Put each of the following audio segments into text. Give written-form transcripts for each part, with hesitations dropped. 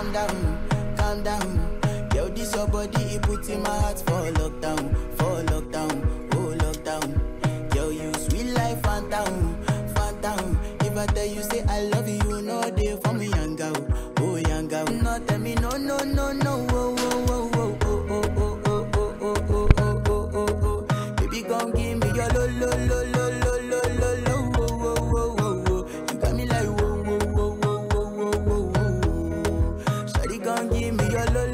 calm down. Yo, this your body, it puts in my heart for lockdown, oh lockdown. Yo, you sweet life, phantom. If I tell you say I love you, no day for me, young girl, oh young girl. No tell me no, oh, oh, oh, oh, oh, oh, oh, oh, oh, oh, oh. Baby, gon' give me your lo. You got me like whoa. Shawty gon' give me your lo.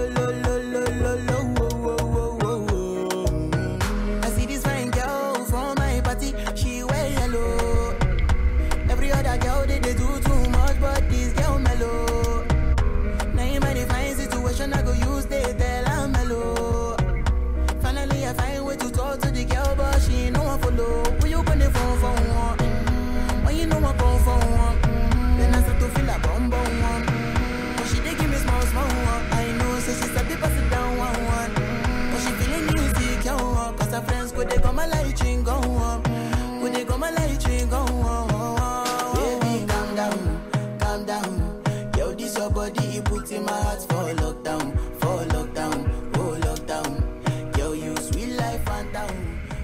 I see this fine girl from my party, she wear yellow. Every other girl they do too much, but this girl mellow. Now in my fine situation, I go use they tell I'm mellow. Finally I find way to talk to the girl, but she ain't no one follow. Who you gonna phone for one? When you know I phone for one, then I start to feel a bum one. But she dey give me small one. I know, so she start to pass it down one. But she feeling insecure, cause her friends go they come my light ring go on. Go they come my light ring go on. Baby, calm down. Yo, this your body, it puts in my heart for lockdown, oh lockdown. Yo, you sweet life, phantom.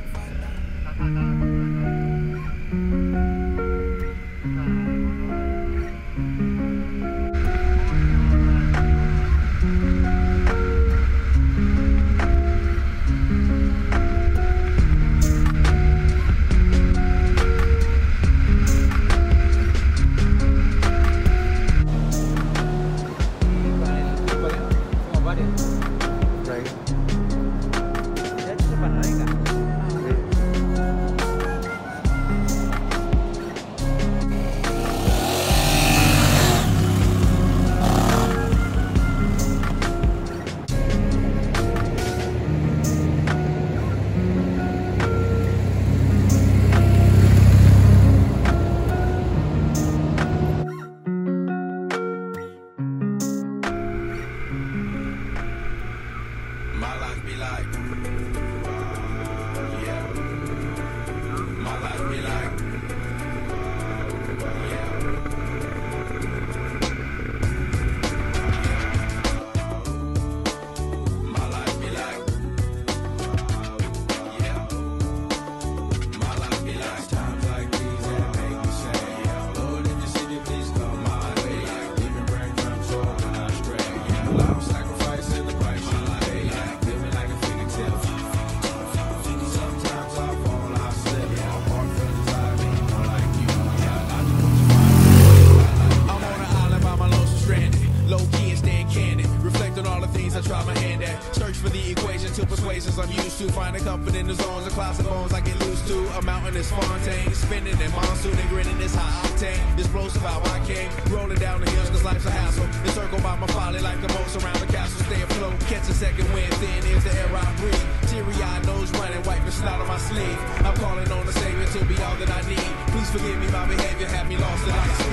My life be like, yeah. My life be like, yeah. My life be like, yeah. My life be like times like these that make me say, yeah. Lord, in the city, please come my way. Even brain from so when I stray, yeah. Love sacrifice in the price you pay. Living like a fairy tale. Sometimes I fall, I slip. Yeah, I'm more like you. Yeah, I'm on an island by my lonesome stranded. Low key and staying candid. Reflect on all the things I try my hand at. Search for the equation to persuasions I'm used to. Finding comfort in the zones of clouds and bones I get loose to. A mountain is Fontaine. Spinning in monsoon and grinning is high octane. Explosive how I came. Rolling down the hills cause life's a hassle. Encircled by my folly like the moats around the castle. Stay afloat. Catch a second wind. Thin is the air I breathe. Teary-eyed nose running. Wiping snot on my sleeve. I'm calling on the Savior to be all that I need. Please forgive me my behavior. Had me lost in ice.